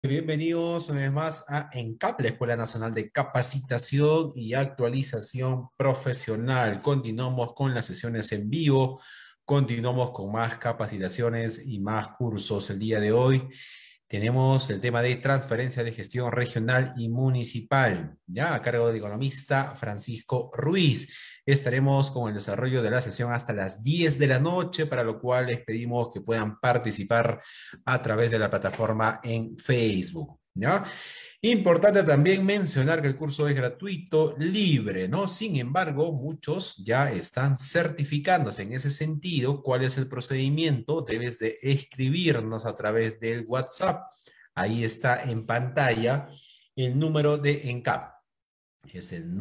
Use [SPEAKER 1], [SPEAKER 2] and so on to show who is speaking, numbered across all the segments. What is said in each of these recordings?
[SPEAKER 1] Bienvenidos una vez más a ENCAP, la Escuela Nacional de Capacitación y Actualización Profesional. Continuamos con las sesiones en vivo, continuamos con más capacitaciones y más cursos. El día de hoy tenemos el tema de transferencia de gestión regional y municipal, ya a cargo del economista Francisco Ruiz. Estaremos con el desarrollo de la sesión hasta las 10 de la noche, para lo cual les pedimos que puedan participar a través de la plataforma en Facebook, ¿ya? Importante también mencionar que el curso es gratuito, libre, ¿no? Sin embargo, muchos ya están certificándose. En ese sentido, ¿cuál es el procedimiento? Debes de escribirnos a través del WhatsApp. Ahí está en pantalla el número de ENCAP. Es el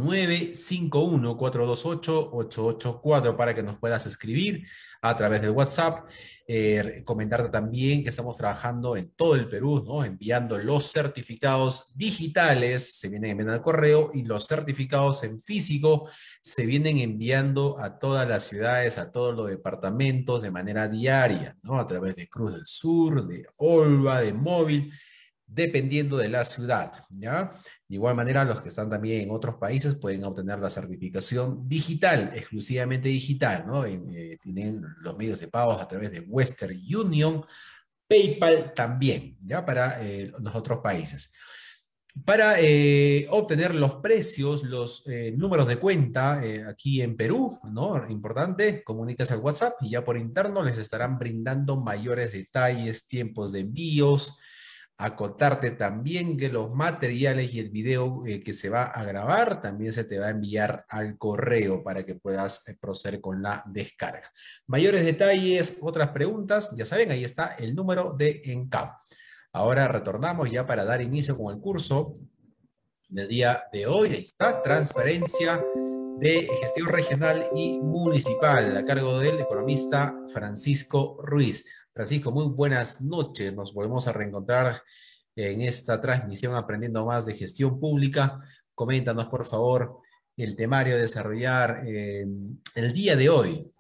[SPEAKER 1] 951-428-884 para que nos puedas escribir a través del WhatsApp. Comentarte también que estamos trabajando en todo el Perú, ¿no? Enviando los certificados digitales, se vienen enviando al correo, y los certificados en físico se vienen enviando a todas las ciudades, a todos los departamentos de manera diaria, ¿no? A través de Cruz del Sur, de Olva, de Móvil, dependiendo de la ciudad, ¿ya? De igual manera, los que están también en otros países pueden obtener la certificación digital, exclusivamente digital, ¿no? Tienen los medios de pagos a través de Western Union, PayPal también, ¿ya? Para los otros países. Para obtener los precios, los números de cuenta aquí en Perú, ¿no? Importante, comuníquese al WhatsApp y ya por interno les estarán brindando mayores detalles, tiempos de envíos. Acotarte también que los materiales y el video que se va a grabar también se te va a enviar al correo para que puedas proceder con la descarga. Mayores detalles, otras preguntas, ya saben, ahí está el número de ENCAP. Ahora retornamos ya para dar inicio con el curso del día de hoy. Ahí está, transferencia de gestión regional y municipal, a cargo del economista Francisco Ruiz. Francisco, muy buenas noches. Nos volvemos a reencontrar en esta transmisión aprendiendo más de gestión pública. Coméntanos, por favor, el temario a desarrollar el día de hoy.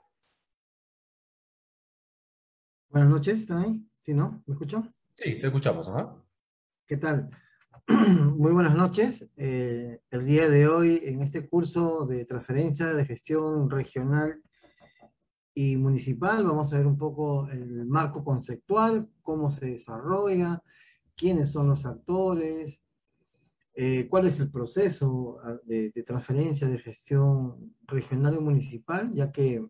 [SPEAKER 2] Buenas noches, ¿están ahí? ¿Sí, no? ¿Me escuchan?
[SPEAKER 1] Sí, te escuchamos. Ajá.
[SPEAKER 2] ¿Qué tal? Muy buenas noches. El día de hoy, en este curso de transferencia de gestión regional y municipal, vamos a ver un poco el marco conceptual, cómo se desarrolla, quiénes son los actores, cuál es el proceso de transferencia de gestión regional y municipal, ya que,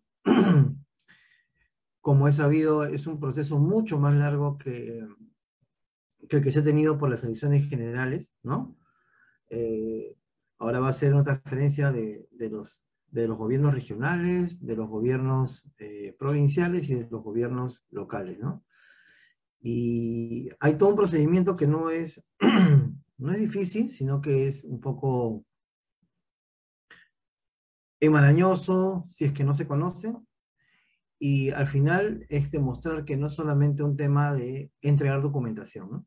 [SPEAKER 2] como es sabido, es un proceso mucho más largo que el que se ha tenido por las elecciones generales, ¿no? Eh, Ahora va a ser una transferencia de los gobiernos regionales, de los gobiernos provinciales y de los gobiernos locales, ¿no? Y hay todo un procedimiento que no es, no es difícil, sino que es un poco enmarañoso si es que no se conoce, y al final es demostrar que no es solamente un tema de entregar documentación, ¿no?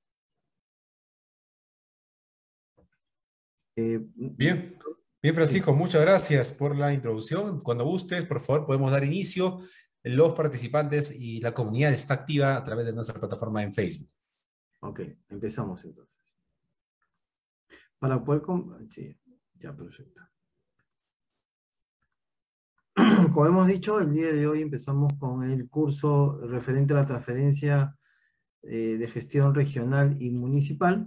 [SPEAKER 2] Eh,
[SPEAKER 1] Bien, bien,
[SPEAKER 2] sí.
[SPEAKER 1] Francisco, muchas gracias por la introducción. Cuando gustes, por favor, podemos dar inicio. Los participantes y la comunidad está activa a través de nuestra plataforma en Facebook.
[SPEAKER 2] Ok, empezamos entonces. Para poder... Sí, ya, perfecto. Como hemos dicho, el día de hoy empezamos con el curso referente a la transferencia de gestión regional y municipal.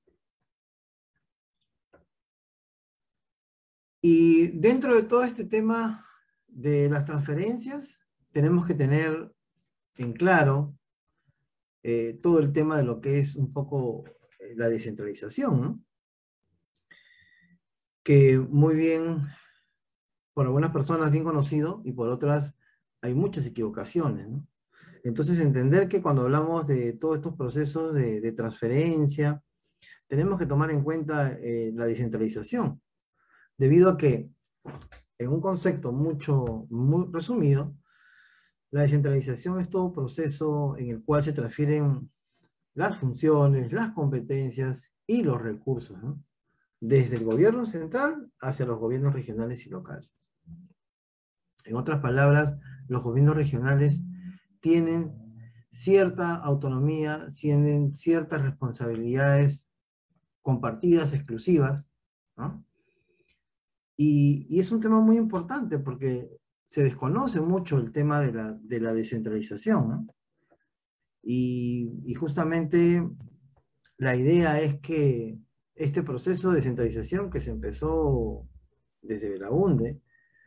[SPEAKER 2] Y dentro de todo este tema de las transferencias, tenemos que tener en claro todo el tema de lo que es un poco la descentralización, ¿no? Que muy bien, por algunas personas bien conocido y por otras hay muchas equivocaciones, ¿no? Entonces, entender que cuando hablamos de todos estos procesos de transferencia, tenemos que tomar en cuenta la descentralización, debido a que, en un concepto muy resumido, la descentralización es todo proceso en el cual se transfieren las funciones, las competencias y los recursos, ¿no? Desde el gobierno central hacia los gobiernos regionales y locales. En otras palabras, los gobiernos regionales tienen cierta autonomía, tienen ciertas responsabilidades compartidas, exclusivas, ¿no? Y es un tema muy importante porque se desconoce mucho el tema de la descentralización, ¿no? Y justamente la idea es que este proceso de descentralización que se empezó desde Belaunde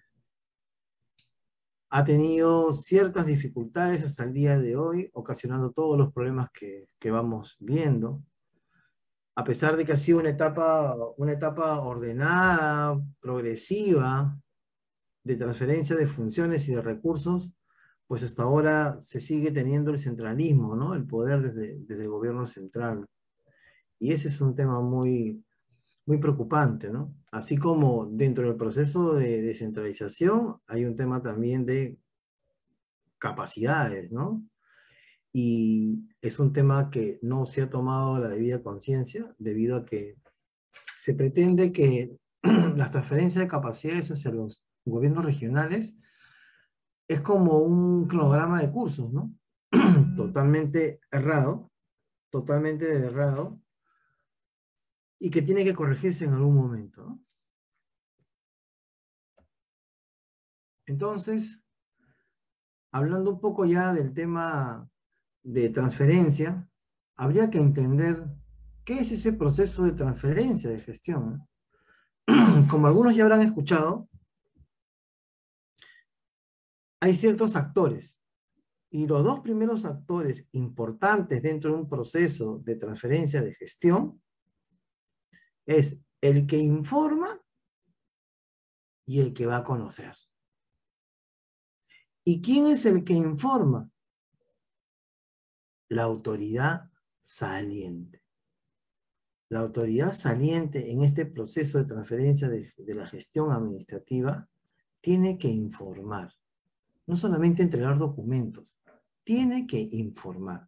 [SPEAKER 2] ha tenido ciertas dificultades hasta el día de hoy, ocasionando todos los problemas que vamos viendo. A pesar de que ha sido una etapa ordenada, progresiva, de transferencia de funciones y de recursos, pues hasta ahora se sigue teniendo el centralismo, ¿no? El poder desde el gobierno central. Y ese es un tema muy preocupante, ¿no? Así como dentro del proceso de descentralización hay un tema también de capacidades, ¿no? Y es un tema que no se ha tomado la debida conciencia debido a que se pretende que las transferencias de capacidades hacia los gobiernos regionales es como un cronograma de cursos, ¿no? Totalmente errado, y que tiene que corregirse en algún momento, ¿no? Entonces, hablando un poco ya del tema de transferencia, habría que entender qué es ese proceso de transferencia de gestión, ¿no? Como algunos ya habrán escuchado, hay ciertos actores, y los dos primeros actores importantes dentro de un proceso de transferencia de gestión es el que informa y el que va a conocer. ¿Y quién es el que informa? La autoridad saliente. La autoridad saliente en este proceso de transferencia de la gestión administrativa tiene que informar, no solamente entregar documentos, tiene que informar.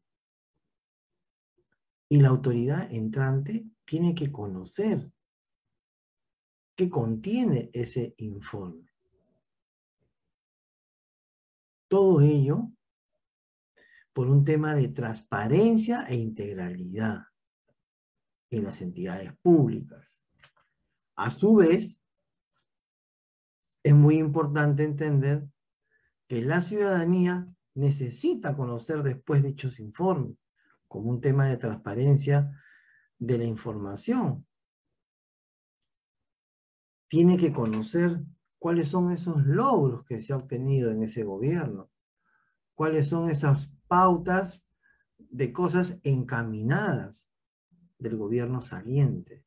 [SPEAKER 2] Y la autoridad entrante tiene que conocer qué contiene ese informe. Todo ello por un tema de transparencia e integralidad en las entidades públicas. A su vez, es muy importante entender que la ciudadanía necesita conocer después dichos informes, como un tema de transparencia de la información. Tiene que conocer cuáles son esos logros que se ha obtenido en ese gobierno, cuáles son esas pautas de cosas encaminadas del gobierno saliente.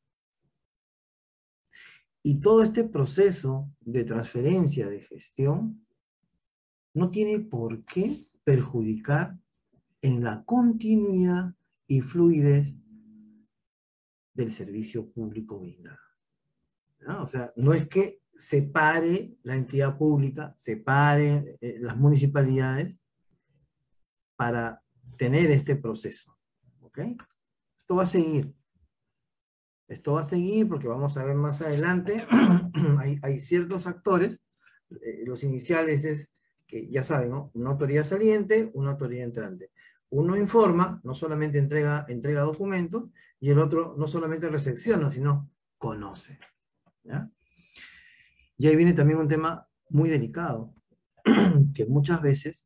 [SPEAKER 2] Y todo este proceso de transferencia de gestión no tiene por qué perjudicar en la continuidad y fluidez del servicio público brindado, ¿no? O sea, no es que separe la entidad pública, separe las municipalidades para tener este proceso, ¿ok? Esto va a seguir. Esto va a seguir porque vamos a ver más adelante, hay ciertos actores, los iniciales es que ya saben, ¿no? Una autoridad saliente, una autoridad entrante. Uno informa, no solamente entrega documentos, y el otro no solamente recepciona, sino conoce, ¿ya? Y ahí viene también un tema muy delicado, que muchas veces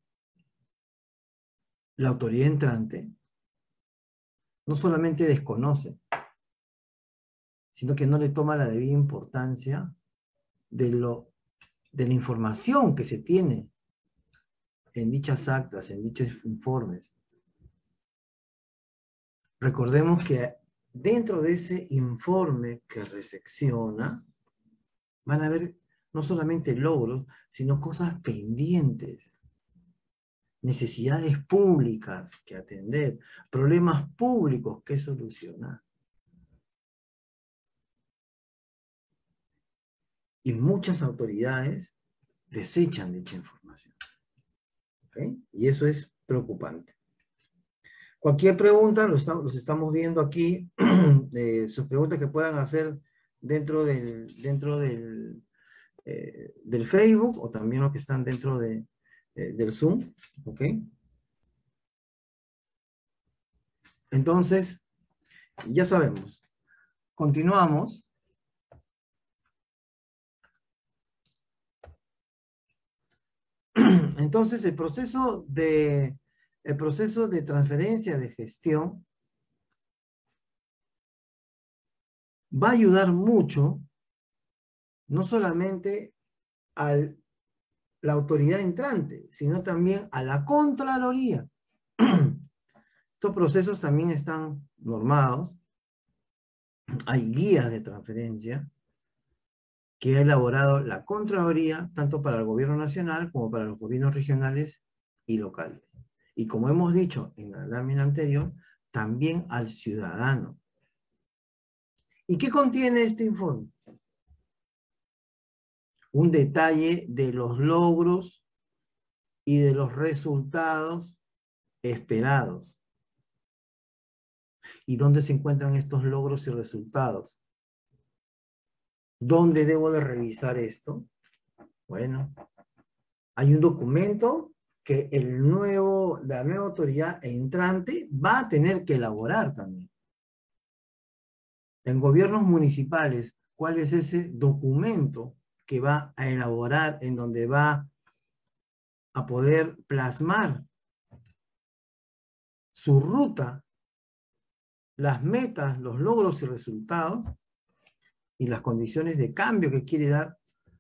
[SPEAKER 2] la autoridad entrante no solamente desconoce, sino que no le toma la debida importancia de la información que se tiene en dichas actas, en dichos informes. Recordemos que dentro de ese informe que recepciona, van a haber no solamente logros, sino cosas pendientes, necesidades públicas que atender, problemas públicos que solucionar. Y muchas autoridades desechan dicha información. ¿Okay? Y eso es preocupante. Cualquier pregunta, los estamos viendo aquí, sus preguntas que puedan hacer del Facebook o también los que están dentro del Zoom, ¿ok? Entonces, ya sabemos. Continuamos. Entonces, el proceso de transferencia de gestión va a ayudar mucho, no solamente a la autoridad entrante, sino también a la Contraloría. Estos procesos también están normados. Hay guías de transferencia que ha elaborado la Contraloría, tanto para el gobierno nacional como para los gobiernos regionales y locales. Y como hemos dicho en la lámina anterior, también al ciudadano. ¿Y qué contiene este informe? Un detalle de los logros y de los resultados esperados. ¿Y dónde se encuentran estos logros y resultados? ¿Dónde debo de revisar esto? Bueno, hay un documento que la nueva autoridad entrante va a tener que elaborar también. En gobiernos municipales, ¿cuál es ese documento que va a elaborar, en donde va a poder plasmar su ruta, las metas, los logros y resultados, y las condiciones de cambio que quiere dar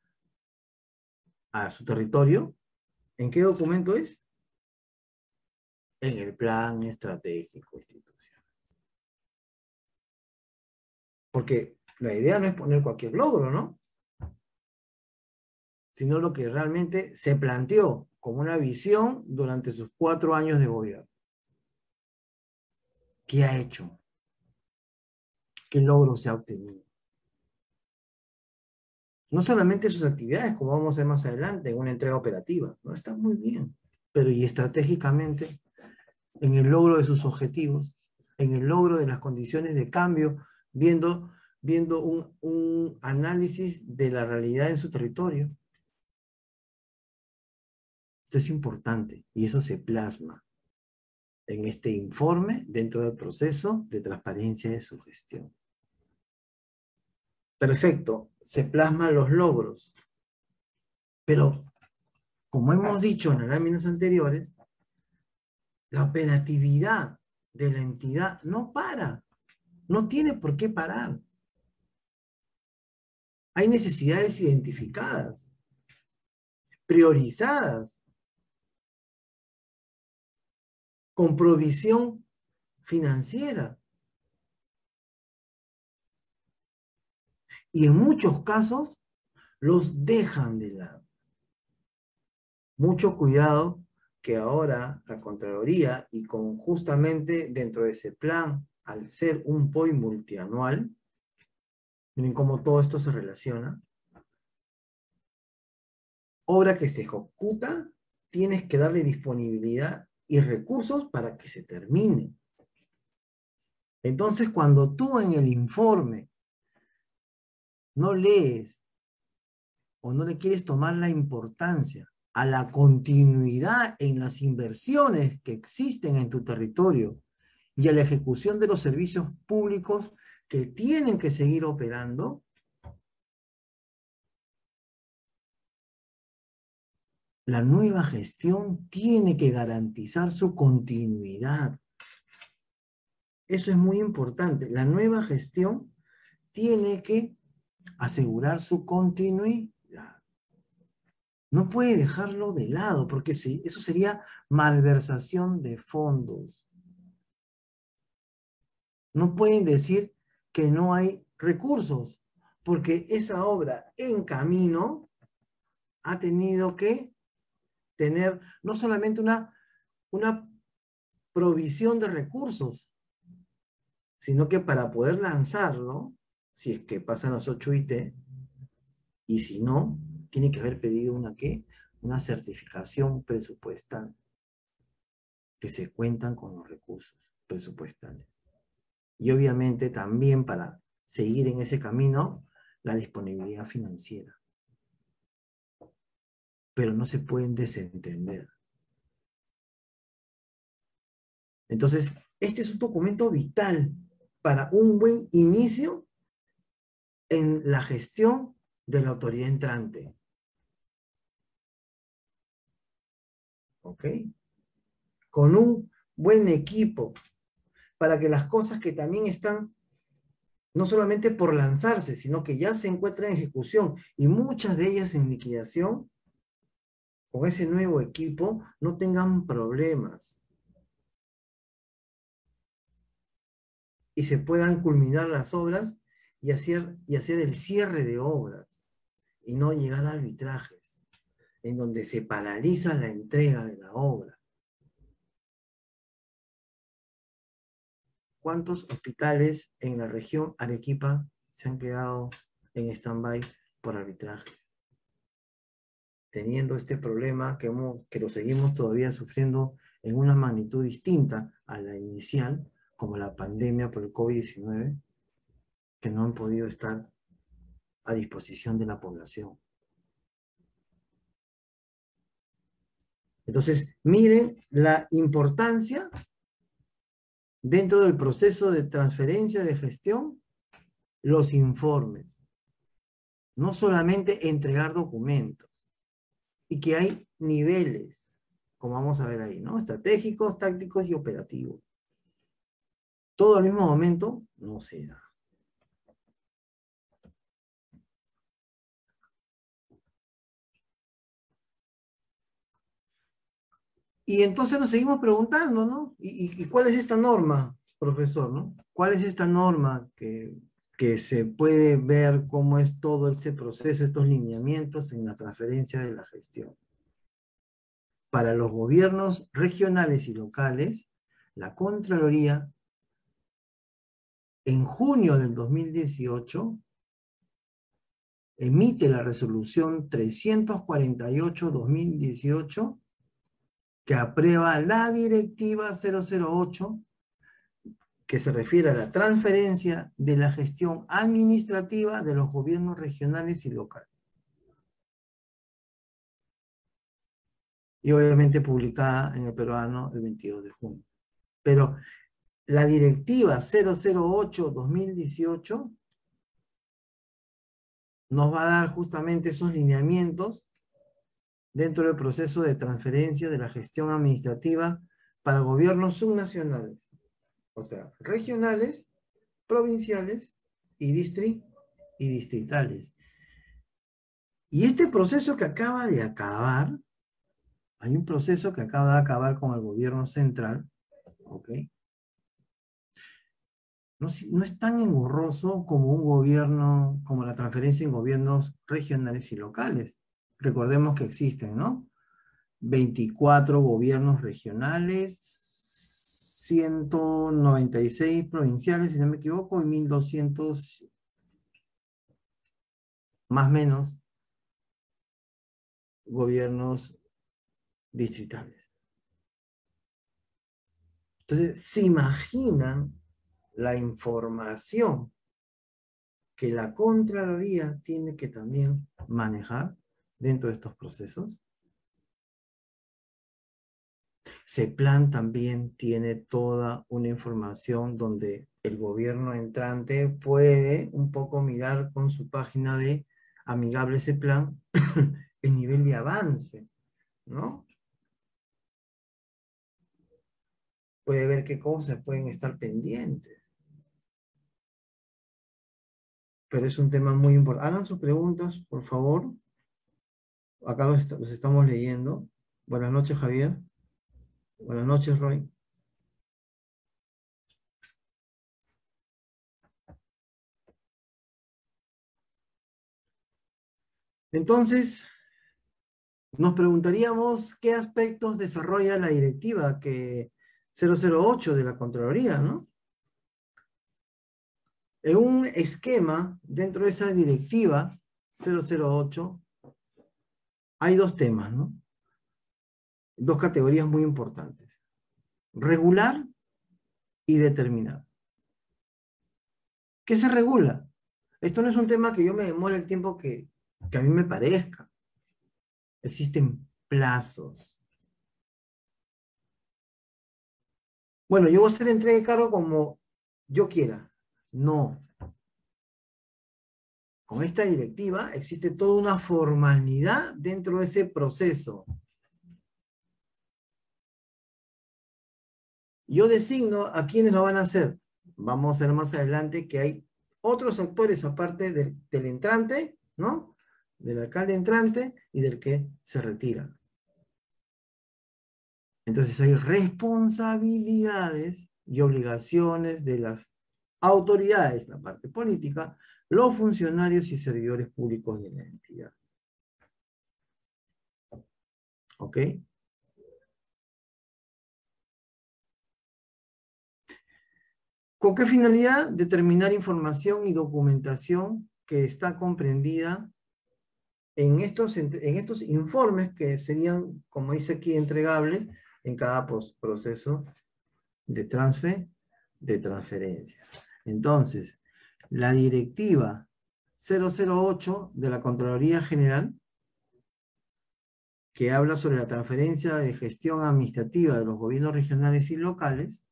[SPEAKER 2] a su territorio? ¿En qué documento es? En el plan estratégico institucional. Porque la idea no es poner cualquier logro, ¿no? Sino lo que realmente se planteó como una visión durante sus 4 años de gobierno. ¿Qué ha hecho? ¿Qué logro se ha obtenido? No solamente sus actividades, como vamos a ver más adelante, en una entrega operativa, ¿no? Está muy bien, pero y estratégicamente, en el logro de sus objetivos, en el logro de las condiciones de cambio, viendo un análisis de la realidad en su territorio. Esto es importante y eso se plasma en este informe dentro del proceso de transparencia de su gestión. Perfecto, se plasman los logros, pero como hemos dicho en las láminas anteriores, la operatividad de la entidad no para, no tiene por qué parar. Hay necesidades identificadas, priorizadas, con provisión financiera. Y en muchos casos los dejan de lado. Mucho cuidado que ahora la Contraloría, y con justamente dentro de ese plan, al ser un POI multianual, miren cómo todo esto se relaciona, obra que se ejecuta, tienes que darle disponibilidad y recursos para que se termine. Entonces, cuando tú en el informe no lees o no le quieres tomar la importancia a la continuidad en las inversiones que existen en tu territorio y a la ejecución de los servicios públicos que tienen que seguir operando, la nueva gestión tiene que garantizar su continuidad. Eso es muy importante. La nueva gestión tiene que asegurar su continuidad. No puede dejarlo de lado, porque sí, eso sería malversación de fondos. No pueden decir que no hay recursos, porque esa obra en camino ha tenido que tener no solamente una provisión de recursos, sino que para poder lanzarlo, si es que pasan las 8 IT, y si no, tiene que haber pedido una certificación presupuestal, que se cuentan con los recursos presupuestales. Y obviamente también para seguir en ese camino, la disponibilidad financiera. Pero no se pueden desentender. Entonces, este es un documento vital para un buen inicio en la gestión de la autoridad entrante. ¿Ok? Con un buen equipo, para que las cosas que también están no solamente por lanzarse, sino que ya se encuentran en ejecución y muchas de ellas en liquidación, con ese nuevo equipo no tengan problemas y se puedan culminar las obras y hacer el cierre de obras y no llegar a arbitrajes en donde se paraliza la entrega de la obra. ¿Cuántos hospitales en la región Arequipa se han quedado en stand-by por arbitrajes? Teniendo este problema que lo seguimos todavía sufriendo en una magnitud distinta a la inicial, como la pandemia por el COVID-19, que no han podido estar a disposición de la población. Entonces, miren la importancia dentro del proceso de transferencia de gestión, los informes. No solamente entregar documentos. Y que hay niveles, como vamos a ver ahí, ¿no? Estratégicos, tácticos y operativos. Todo al mismo momento no se da. Y entonces nos seguimos preguntando, ¿no? ¿Y cuál es esta norma, profesor, ¿no? ¿Cuál es esta norma que se puede ver cómo es todo ese proceso, estos lineamientos en la transferencia de la gestión? Para los gobiernos regionales y locales, la Contraloría, en junio del 2018, emite la resolución 348-2018 que aprueba la directiva 008 que se refiere a la transferencia de la gestión administrativa de los gobiernos regionales y locales. Y obviamente publicada en el peruano el 22 de junio. Pero la directiva 008-2018 nos va a dar justamente esos lineamientos dentro del proceso de transferencia de la gestión administrativa para gobiernos subnacionales, o sea, regionales, provinciales y distritales. Y este proceso que acaba de acabar, hay un proceso que acaba de acabar con el gobierno central, ¿ok? No es tan engorroso como un gobierno, como la transferencia en gobiernos regionales y locales. Recordemos que existen, ¿no? 24 gobiernos regionales, 196 provinciales, si no me equivoco, y 1.200, más o menos, gobiernos distritales. Entonces, ¿se imaginan la información que la Contraloría tiene que también manejar dentro de estos procesos? CEPLAN también tiene toda una información donde el gobierno entrante puede un poco mirar con su página de Amigable CEPLAN el nivel de avance, ¿no? Puede ver qué cosas pueden estar pendientes. Pero es un tema muy importante. Hagan sus preguntas, por favor. Acá los estamos leyendo. Buenas noches, Javier. Buenas noches, Roy. Entonces, nos preguntaríamos qué aspectos desarrolla la directiva 008 de la Contraloría, ¿no? En un esquema dentro de esa directiva 008 hay dos temas, ¿no? Dos categorías muy importantes. Regular y determinar. ¿Qué se regula? Esto no es un tema que yo me demore el tiempo que a mí me parezca. Existen plazos. Bueno, yo voy a hacer entrega de cargo como yo quiera. No. Con esta directiva existe toda una formalidad dentro de ese proceso. Yo designo a quienes lo van a hacer. Vamos a ver más adelante que hay otros actores aparte del entrante, ¿no? Del alcalde entrante y del que se retira. Entonces hay responsabilidades y obligaciones de las autoridades, la parte política, los funcionarios y servidores públicos de la entidad. ¿Ok? ¿Con qué finalidad? Determinar información y documentación que está comprendida en estos informes que serían, como dice aquí, entregables en cada proceso de transferencia. Entonces, la directiva 008 de la Contraloría General, que habla sobre la transferencia de gestión administrativa de los gobiernos regionales y locales,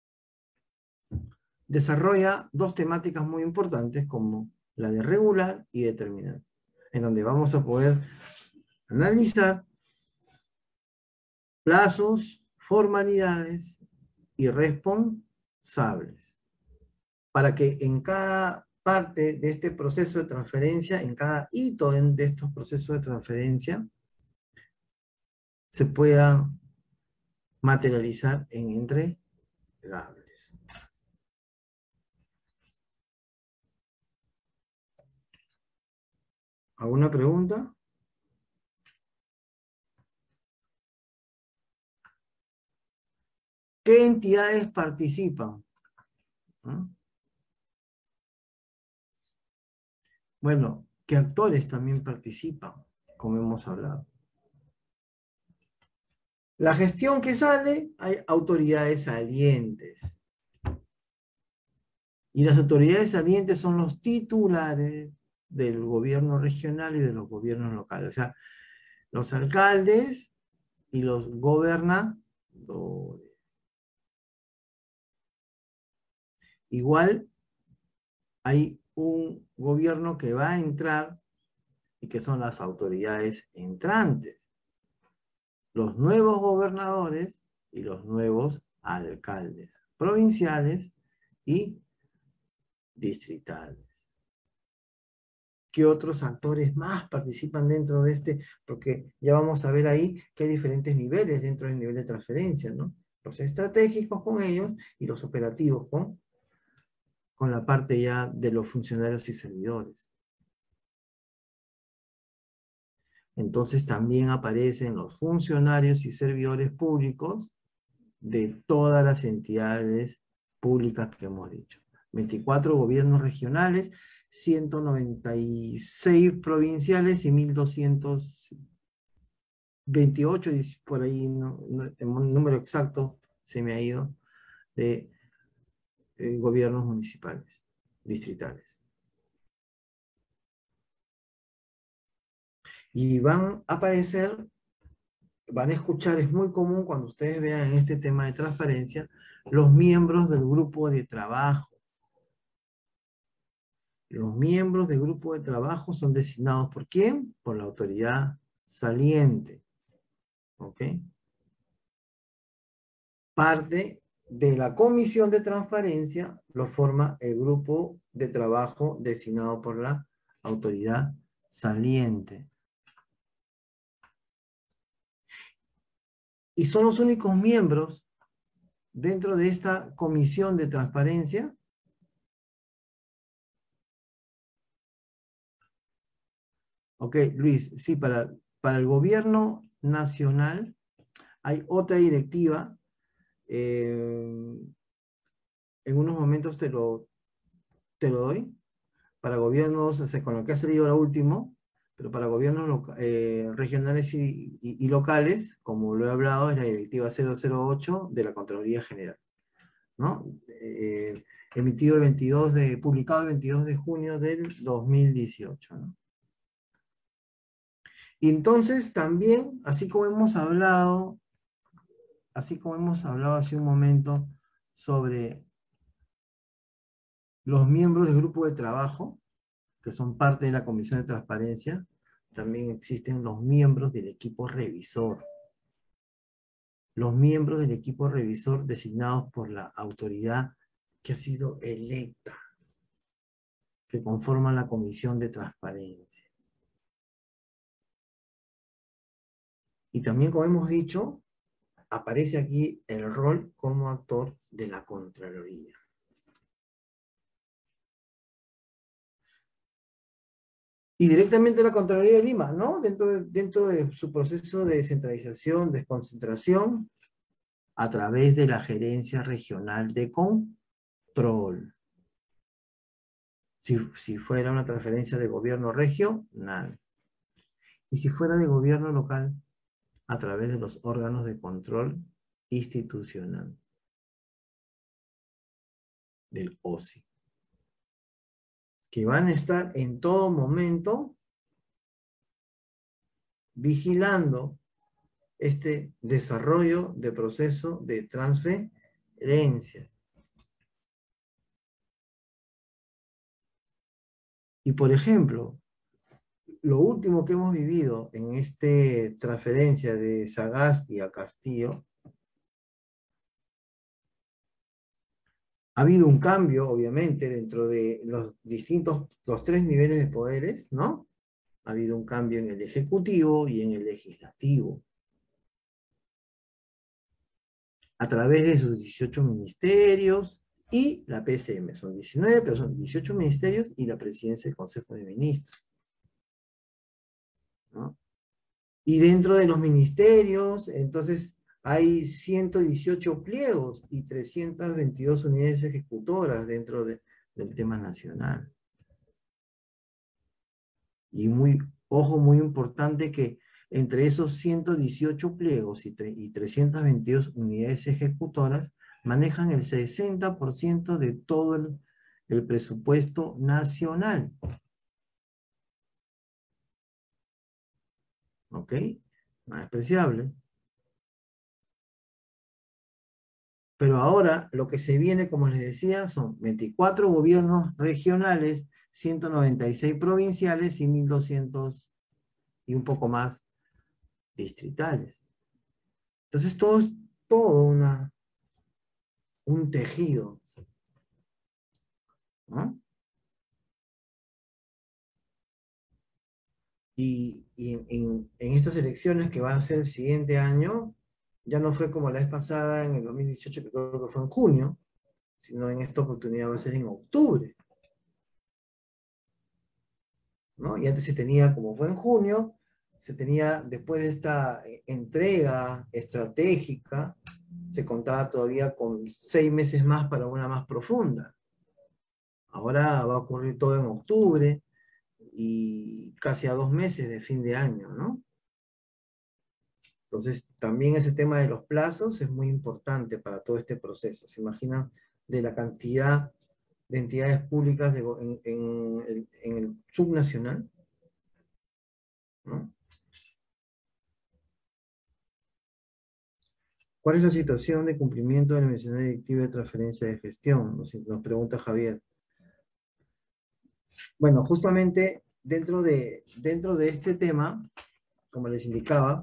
[SPEAKER 2] desarrolla dos temáticas muy importantes como la de regular y determinar, en donde vamos a poder analizar plazos, formalidades y responsables, para que en cada parte de este proceso de transferencia, en cada hito de estos procesos de transferencia, se pueda materializar en entregables. ¿Alguna pregunta? ¿Qué entidades participan? ¿Mm? Bueno, ¿qué actores también participan? Como hemos hablado. La gestión que sale, hay autoridades salientes. Y las autoridades salientes son los titulares del gobierno regional y de los gobiernos locales. O sea, los alcaldes y los gobernadores. Igual hay un gobierno que va a entrar y que son las autoridades entrantes. Los nuevos gobernadores y los nuevos alcaldes provinciales y distritales. ¿Qué otros actores más participan dentro de este? Porque ya vamos a ver ahí que hay diferentes niveles dentro del nivel de transferencia, ¿no? Los estratégicos con ellos y los operativos con la parte ya de los funcionarios y servidores. Entonces también aparecen los funcionarios y servidores públicos de todas las entidades públicas que hemos dicho. 24 gobiernos regionales, 196 provinciales y 1228, y por ahí el número exacto se me ha ido, de gobiernos municipales, distritales. Y van a aparecer, van a escuchar, es muy común cuando ustedes vean este tema de transparencia, los miembros del grupo de trabajo. Los miembros del grupo de trabajo son designados ¿por quién? Por la autoridad saliente. ¿Ok? Parte de la comisión de transparencia lo forma el grupo de trabajo designado por la autoridad saliente. Y son los únicos miembros dentro de esta comisión de transparencia. Ok, Luis, sí, para el gobierno nacional hay otra directiva. En unos momentos te lo doy. Para gobiernos, o sea, con lo que ha salido ahora último, pero para gobiernos regionales y locales, como lo he hablado, es la directiva 008 de la Contraloría General, ¿no? Publicado el 22 de junio del 2018, ¿no? Y entonces también, así como hemos hablado hace un momento sobre los miembros del grupo de trabajo, que son parte de la Comisión de Transparencia. También existen los miembros del equipo revisor. Los miembros del equipo revisor designados por la autoridad que ha sido electa, que conforman la Comisión de Transparencia. Y también, como hemos dicho, aparece aquí el rol como actor de la Contraloría. Y directamente la Contraloría de Lima, ¿no? Dentro de su proceso de descentralización, desconcentración, a través de la Gerencia Regional de Control. Si fuera una transferencia de gobierno regional. Y si fuera de gobierno local, a través de los órganos de control institucional del OSI, que van a estar en todo momento vigilando este desarrollo de proceso de transferencia. Y por ejemplo, lo último que hemos vivido en esta transferencia de Sagasti a Castillo, ha habido un cambio, obviamente, dentro de los tres niveles de poderes, ¿no? Ha habido un cambio en el Ejecutivo y en el Legislativo. A través de sus 18 ministerios y la PCM. Son 19, pero son 18 ministerios y la presidencia del Consejo de Ministros, ¿no? Y dentro de los ministerios, entonces, hay 118 pliegos y 322 unidades ejecutoras dentro del tema nacional. Y ojo, muy importante que entre esos 118 pliegos y 322 unidades ejecutoras, manejan el 60% de todo el presupuesto nacional. ¿Ok? Más despreciable. Pero ahora lo que se viene, como les decía, son 24 gobiernos regionales, 196 provinciales y 1.200 y un poco más distritales. Entonces todo es un tejido, ¿no? Y en estas elecciones que van a ser el siguiente año, ya no fue como la vez pasada en el 2018, que creo que fue en junio, sino en esta oportunidad va a ser en octubre, ¿no? Y antes se tenía, como fue en junio, se tenía, después de esta entrega estratégica, se contaba todavía con 6 meses más para una más profunda. Ahora va a ocurrir todo en octubre y casi a 2 meses de fin de año, ¿no? Entonces, también ese tema de los plazos es muy importante para todo este proceso. ¿Se imaginan de la cantidad de entidades públicas en el subnacional? ¿No? ¿Cuál es la situación de cumplimiento de la mencionada directiva de transferencia de gestión? Nos pregunta Javier. Bueno, justamente dentro de este tema, como les indicaba,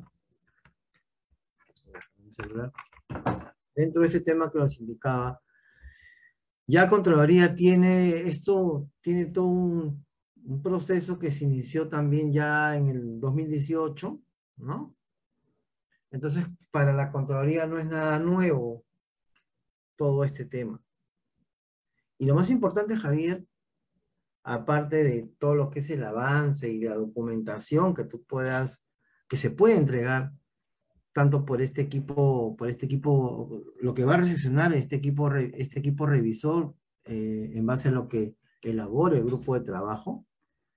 [SPEAKER 2] dentro de este tema que les indicaba, ya Contraloría tiene todo un proceso que se inició también ya en el 2018, ¿no? Entonces, para la Contraloría no es nada nuevo todo este tema. Y lo más importante, Javier, aparte de todo lo que es el avance y la documentación que se puede entregar, tanto por este equipo, lo que va a recepcionar este equipo revisor, en base a lo que elabore el grupo de trabajo,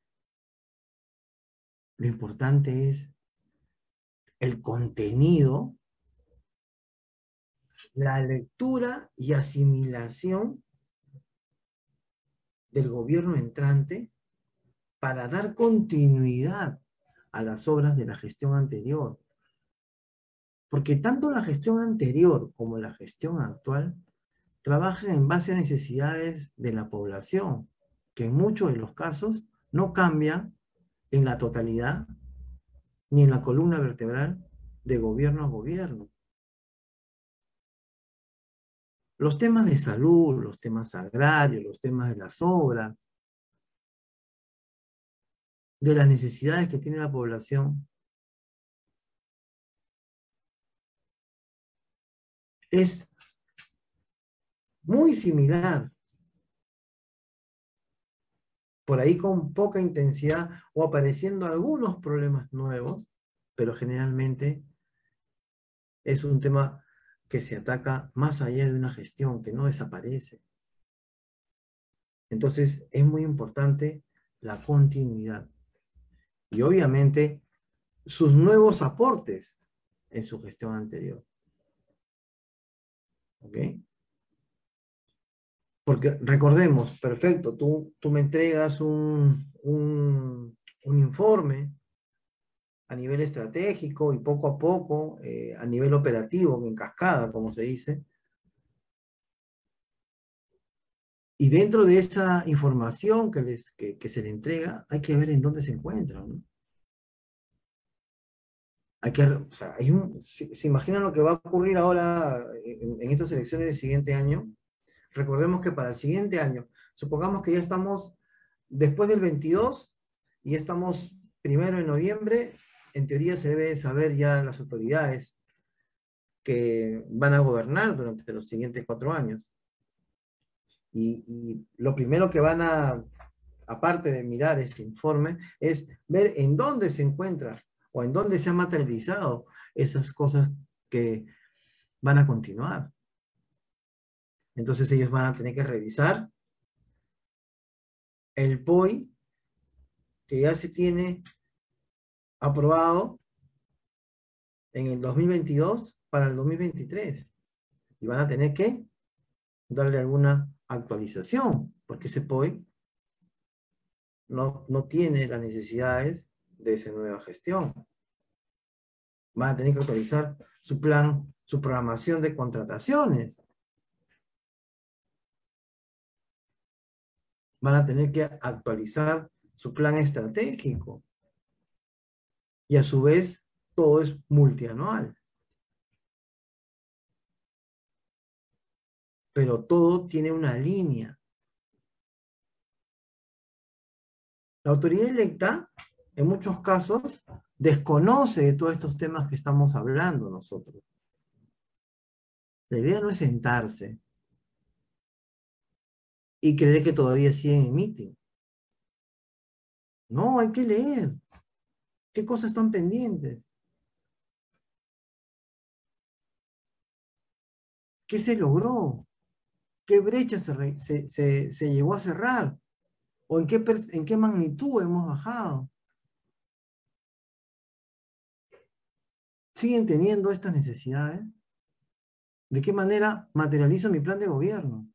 [SPEAKER 2] lo importante es el contenido, la lectura y asimilación del gobierno entrante para dar continuidad a las obras de la gestión anterior. Porque tanto la gestión anterior como la gestión actual trabajen en base a necesidades de la población, que en muchos de los casos no cambian en la totalidad ni en la columna vertebral de gobierno a gobierno. Los temas de salud, los temas agrarios, los temas de las obras, de las necesidades que tiene la población, es muy similar, por ahí con poca intensidad o apareciendo algunos problemas nuevos, pero generalmente es un tema que se ataca más allá de una gestión, que no desaparece. Entonces es muy importante la continuidad y obviamente sus nuevos aportes en su gestión anterior. ¿Ok? Porque recordemos, perfecto, tú me entregas un informe a nivel estratégico y poco a poco, a nivel operativo, en cascada, como se dice. Y dentro de esa información que se le entrega, hay que ver en dónde se encuentran, ¿no? O sea, ¿se imaginan lo que va a ocurrir ahora en estas elecciones del siguiente año? Recordemos que para el siguiente año, supongamos que ya estamos después del 22 y ya estamos 1 de noviembre, en teoría se debe saber ya las autoridades que van a gobernar durante los siguientes 4 años. Y lo primero que van a, aparte de mirar este informe, es ver en dónde se encuentra o en dónde se han materializado esas cosas que van a continuar. Entonces ellos van a tener que revisar el POI que ya se tiene aprobado en el 2022 para el 2023. Y van a tener que darle alguna actualización, porque ese POI no tiene las necesidades de esa nueva gestión. Van a tener que actualizar su plan, su programación de contrataciones. Van a tener que actualizar su plan estratégico. Y a su vez, todo es multianual. Pero todo tiene una línea. La autoridad electa, en muchos casos, desconoce de todos estos temas que estamos hablando nosotros. La idea no es sentarse y creer que todavía siguen en meeting. No, hay que leer. ¿Qué cosas están pendientes? ¿Qué se logró? ¿Qué brecha se llegó a cerrar? ¿O en qué magnitud hemos bajado? ¿Siguen teniendo estas necesidades? ¿De qué manera materializo mi plan de gobierno?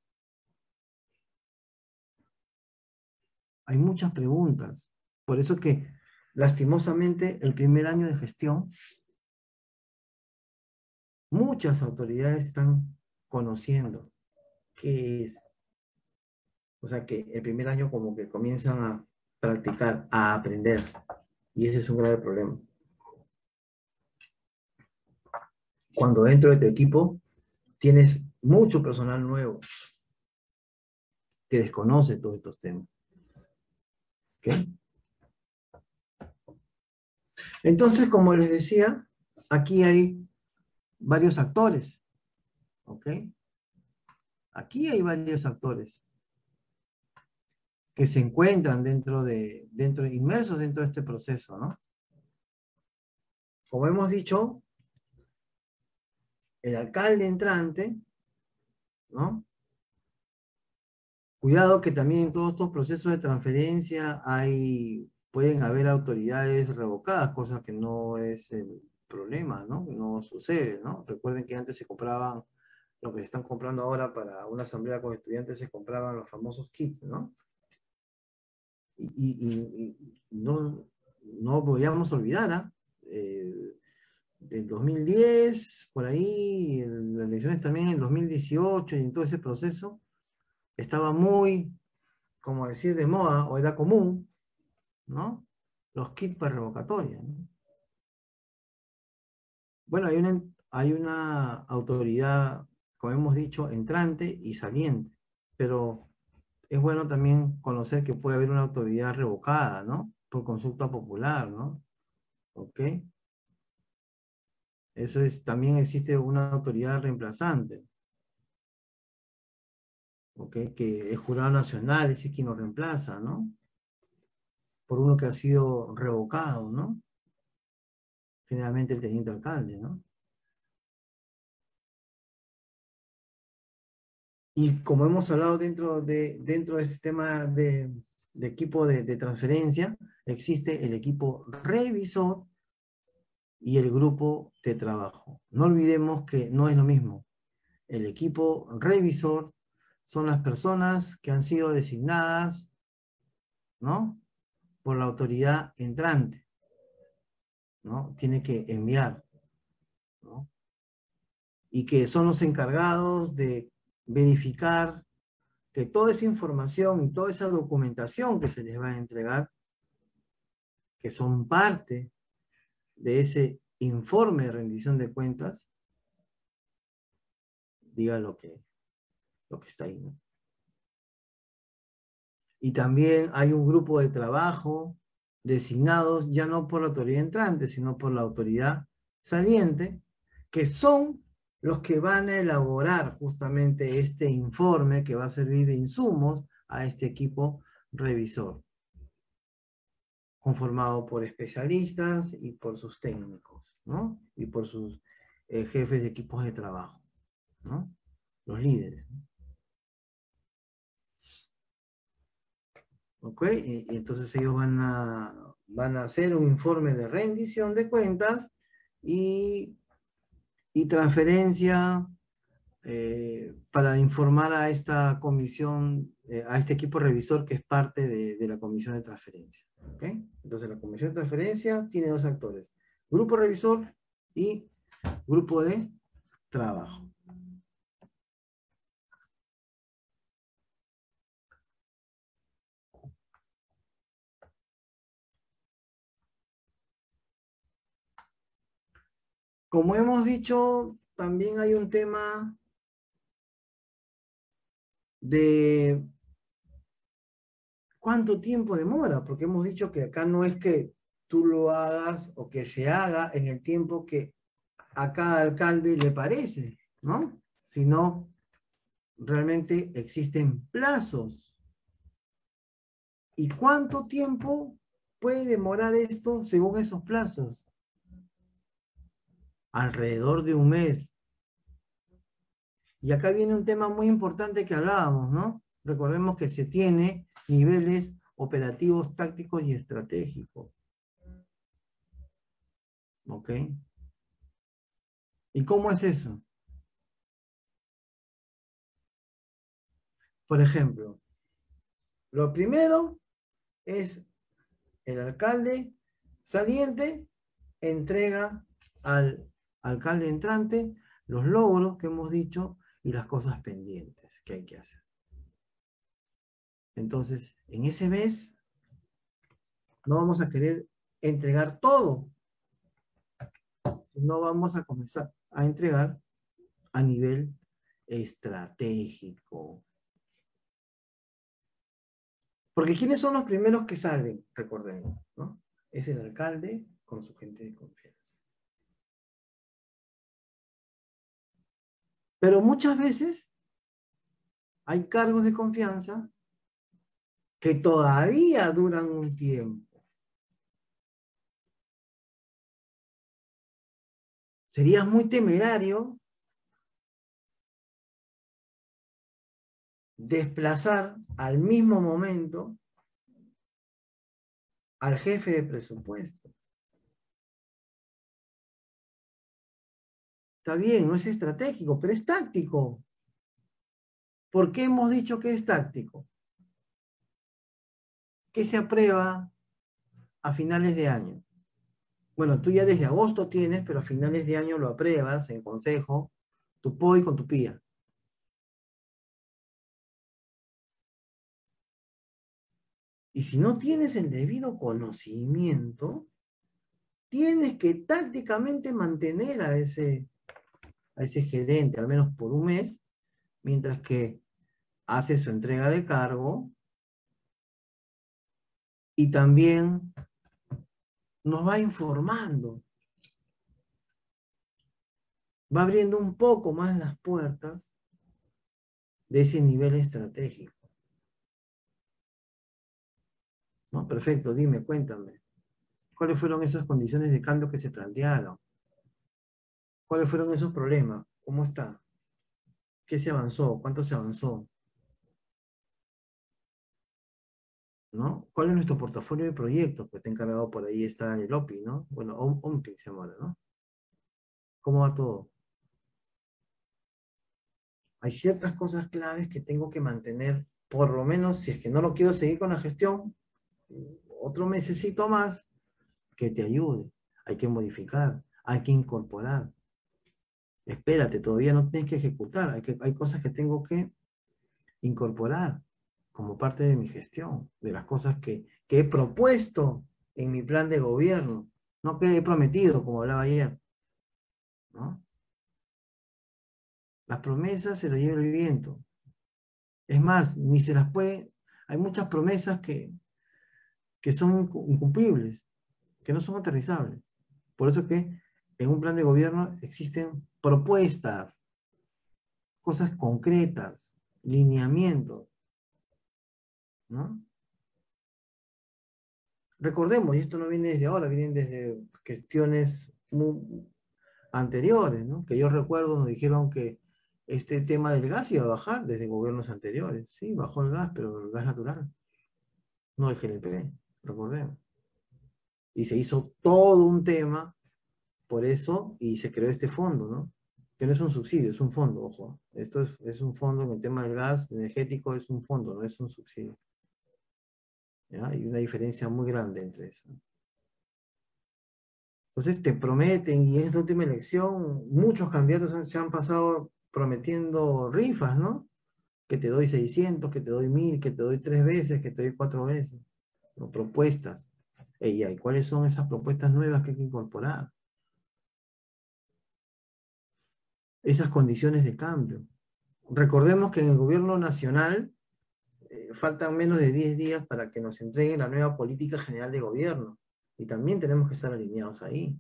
[SPEAKER 2] Hay muchas preguntas. Por eso que, lastimosamente, el primer año de gestión, muchas autoridades están conociendo qué es. O sea que el primer año como que comienzan a practicar, a aprender. Y ese es un grave problema. Cuando dentro de tu equipo tienes mucho personal nuevo que desconoce todos estos temas. ¿Ok? Entonces, como les decía, aquí hay varios actores. ¿Ok? Aquí hay varios actores que se encuentran inmersos dentro de este proceso, ¿no? Como hemos dicho, el alcalde entrante, ¿no? Cuidado que también en todos estos procesos de transferencia pueden haber autoridades revocadas, cosa que no es el problema, ¿no? No sucede, ¿no? Recuerden que antes se compraban, lo que se están comprando ahora para una asamblea con estudiantes, se compraban los famosos kits, ¿no? Y no podíamos olvidar, ¿ah? del 2010, por ahí, las elecciones también en el 2018 y en todo ese proceso, estaba muy, como decir, de moda, o era común, ¿no? Los kits para revocatoria, ¿no? Bueno, hay una autoridad, como hemos dicho, entrante y saliente, pero es bueno también conocer que puede haber una autoridad revocada, ¿no? Por consulta popular, ¿no? ¿Ok? Eso es, también existe una autoridad reemplazante, ¿ok? Que es jurado nacional, ese es quien lo reemplaza, ¿no? Por uno que ha sido revocado, ¿no? Generalmente el teniente alcalde, ¿no? Y como hemos hablado dentro de este tema de equipo de transferencia, existe el equipo revisor y el grupo de trabajo. No olvidemos que no es lo mismo. El equipo revisor son las personas que han sido designadas, ¿no? Por la autoridad entrante, ¿no? Tiene que enviar, ¿no? Y que son los encargados de verificar que toda esa información y toda esa documentación que se les va a entregar, que son parte de ese informe de rendición de cuentas, diga lo que está ahí, ¿no? Y también hay un grupo de trabajo designados ya no por la autoridad entrante, sino por la autoridad saliente, que son los que van a elaborar justamente este informe que va a servir de insumos a este equipo revisor, conformado por especialistas y por sus técnicos, ¿no? Y por sus jefes de equipos de trabajo, ¿no? Los líderes, ¿no? ¿Ok? Y entonces ellos van a hacer un informe de rendición de cuentas y, y transferencia para informar a esta comisión, a este equipo revisor que es parte de la comisión de transferencia. ¿Ok? Entonces la comisión de transferencia tiene dos actores, grupo revisor y grupo de trabajo. Como hemos dicho, también hay un tema de cuánto tiempo demora, porque hemos dicho que acá no es que tú lo hagas o que se haga en el tiempo que a cada alcalde le parece, ¿no? Sino realmente existen plazos. ¿Y cuánto tiempo puede demorar esto según esos plazos? Alrededor de un mes. Y acá viene un tema muy importante que hablábamos, ¿no? Recordemos que se tiene niveles operativos, tácticos y estratégicos. ¿Ok? ¿Y cómo es eso? Por ejemplo, lo primero es el alcalde saliente entrega al alcalde entrante los logros que hemos dicho y las cosas pendientes que hay que hacer. Entonces, en ese mes no vamos a querer entregar todo, no vamos a comenzar a entregar a nivel estratégico. Porque ¿quiénes son los primeros que salen? Recordemos, ¿no? Es el alcalde con su gente de confianza. Pero muchas veces hay cargos de confianza que todavía duran un tiempo. Sería muy temerario desplazar al mismo momento al jefe de presupuesto. Está bien, no es estratégico, pero es táctico. ¿Por qué hemos dicho que es táctico? ¿Qué se aprueba a finales de año? Bueno, tú ya desde agosto tienes, pero a finales de año lo apruebas en consejo, tu POI con tu PIA. Y si no tienes el debido conocimiento, tienes que tácticamente mantener a ese gerente, al menos por un mes, mientras que hace su entrega de cargo y también nos va informando, va abriendo un poco más las puertas de ese nivel estratégico. ¿No? Perfecto, dime, cuéntame. ¿Cuáles fueron esas condiciones de cambio que se plantearon? ¿Cuáles fueron esos problemas? ¿Cómo está? ¿Qué se avanzó? ¿Cuánto se avanzó? ¿No? ¿Cuál es nuestro portafolio de proyectos? Pues está encargado por ahí, está el OPI, ¿no? Bueno, OMPI se llama ahora, ¿no? ¿Cómo va todo? Hay ciertas cosas claves que tengo que mantener, por lo menos si es que no lo quiero seguir con la gestión, otro mesecito más que te ayude. Hay que modificar, hay que incorporar. Espérate, todavía no tienes que ejecutar, hay cosas que tengo que incorporar como parte de mi gestión, de las cosas que he propuesto en mi plan de gobierno, no que he prometido, como hablaba ayer, ¿no? Las promesas se las lleva el viento. Es más, ni se las puede, hay muchas promesas que son incumplibles, que no son aterrizables. Por eso es que en un plan de gobierno existen propuestas, cosas concretas, lineamientos, ¿no? Recordemos, y esto no viene desde ahora, viene desde cuestiones muy anteriores, ¿no? Que yo recuerdo, nos dijeron que este tema del gas iba a bajar desde gobiernos anteriores. Sí, bajó el gas, pero el gas natural, no el GLP, recordemos. Y se hizo todo un tema por eso y se creó este fondo, ¿no? Que no es un subsidio, es un fondo, ojo. Esto es un fondo en el tema del gas energético, es un fondo, no es un subsidio. ¿Ya? Hay una diferencia muy grande entre eso. Entonces te prometen, y en esta última elección, muchos candidatos se han pasado prometiendo rifas, ¿no? Que te doy 600, que te doy 1000, que te doy 3 veces, que te doy 4 veces. ¿No? Propuestas. ¿Y cuáles son esas propuestas nuevas que hay que incorporar? Esas condiciones de cambio. Recordemos que en el gobierno nacional faltan menos de 10 días para que nos entreguen la nueva política general de gobierno. Y también tenemos que estar alineados ahí.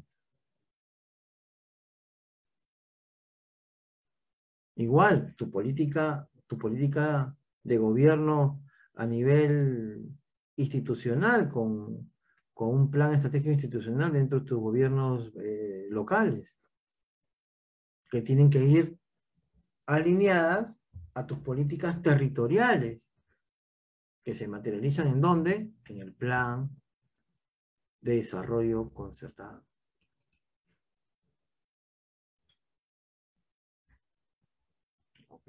[SPEAKER 2] Igual, tu política de gobierno a nivel institucional, con un plan estratégico institucional dentro de tus gobiernos locales, que tienen que ir alineadas a tus políticas territoriales, que se materializan ¿en dónde? En el plan de desarrollo concertado. ¿Ok?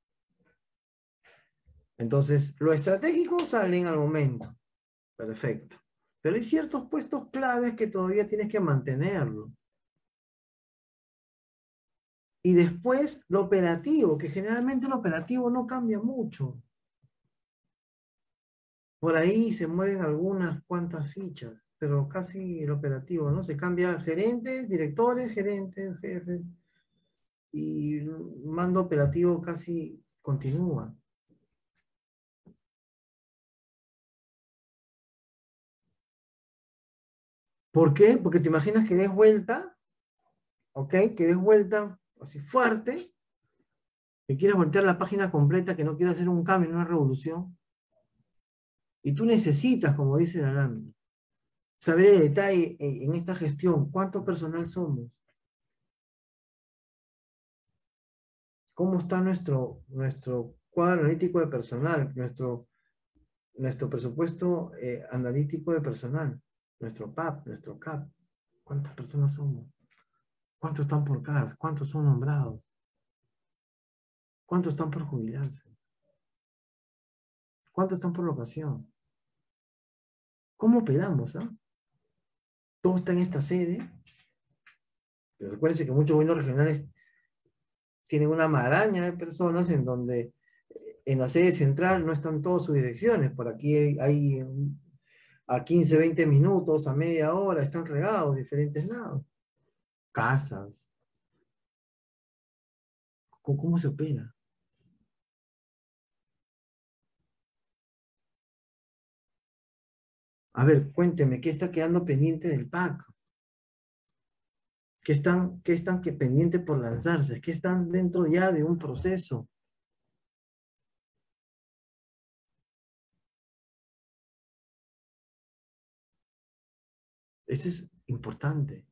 [SPEAKER 2] Entonces, lo estratégico sale al momento. Perfecto. Pero hay ciertos puestos claves que todavía tienes que mantenerlo. Y después lo operativo, que generalmente lo operativo no cambia mucho. Por ahí se mueven algunas cuantas fichas, pero casi el operativo, ¿no? Se cambia gerentes, jefes, y el mando operativo casi continúa. ¿Por qué? Porque te imaginas que des vuelta, ¿ok? Que des vuelta así fuerte, que quieras voltear la página completa, que no quieras hacer un cambio, una revolución, y tú necesitas, como dice la lámina, saber el detalle en esta gestión, cuánto personal somos, cómo está nuestro cuadro analítico de personal, nuestro presupuesto analítico de personal, nuestro PAP, nuestro CAP, cuántas personas somos, cuántos están por CAS, cuántos son nombrados, cuántos están por jubilarse, cuántos están por locación. ¿Cómo operamos? ¿Ah? todo está en esta sede. Pero acuérdense que muchos gobiernos regionales tienen una maraña de personas en donde en la sede central no están todas sus direcciones. Por aquí hay a 15, 20 minutos, a media hora, están regados diferentes lados. Casas. ¿Cómo se opera? A ver, cuénteme, ¿qué está quedando pendiente del PAC? ¿Qué están pendiente por lanzarse? ¿Qué están dentro ya de un proceso? Eso es importante.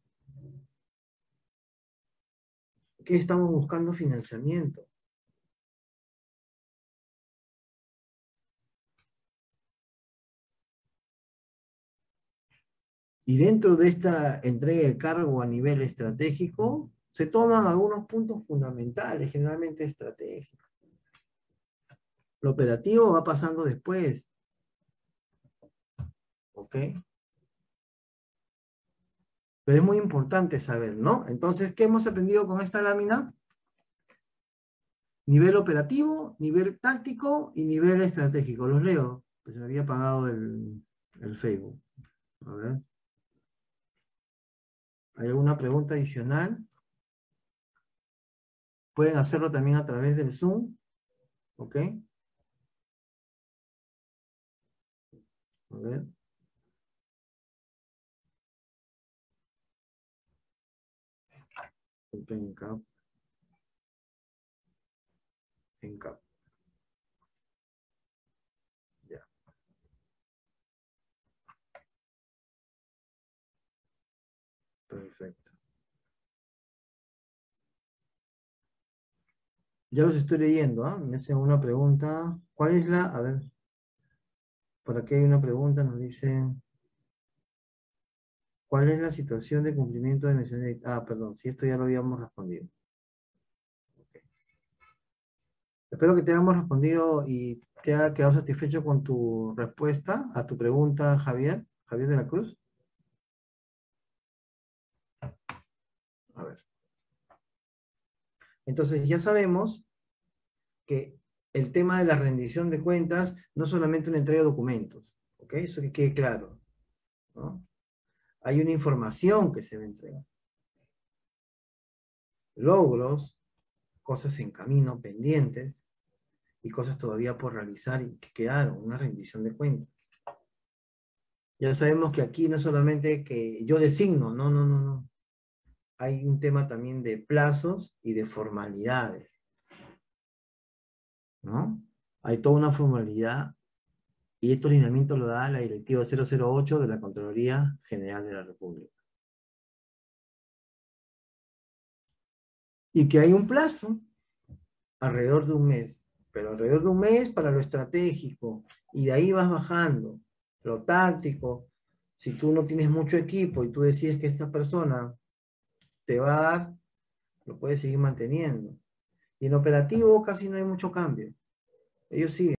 [SPEAKER 2] ¿Qué estamos buscando financiamiento? Y dentro de esta entrega de cargo a nivel estratégico, se toman algunos puntos fundamentales, generalmente estratégicos. Lo operativo va pasando después. ¿Ok? Pero es muy importante saber, ¿no? Entonces, ¿qué hemos aprendido con esta lámina? Nivel operativo, nivel táctico y nivel estratégico. Los leo, pues se me había apagado el Facebook. A ver. ¿Hay alguna pregunta adicional? Pueden hacerlo también a través del Zoom. ¿Ok? A ver. Open en cap. Ya. Perfecto. Ya los estoy leyendo, ¿ah? Me hacen una pregunta. ¿Cuál es la? A ver. Por aquí hay una pregunta, nos dice. ¿Cuál es la situación de cumplimiento de menciones? Ah, perdón, si esto ya lo habíamos respondido. Okay. Espero que te hayamos respondido y te haya quedado satisfecho con tu respuesta a tu pregunta, Javier. Javier de la Cruz. A ver. Entonces ya sabemos que el tema de la rendición de cuentas no es solamente una entrega de documentos. ¿Ok? Eso que quede claro, ¿no? Hay una información que se va a entregar. Logros, cosas en camino, pendientes, y cosas todavía por realizar y que quedaron, una rendición de cuentas. Ya sabemos que aquí no es solamente que yo designo, no, no, no, no. Hay un tema también de plazos y de formalidades, ¿no? Hay toda una formalidad y estos lineamientos lo da la Directiva 008 de la Contraloría General de la República. Y que hay un plazo, alrededor de un mes, pero alrededor de un mes para lo estratégico, y de ahí vas bajando, lo táctico. Si tú no tienes mucho equipo y tú decides que esta persona te va a dar, lo puedes seguir manteniendo. Y en operativo casi no hay mucho cambio. Ellos siguen.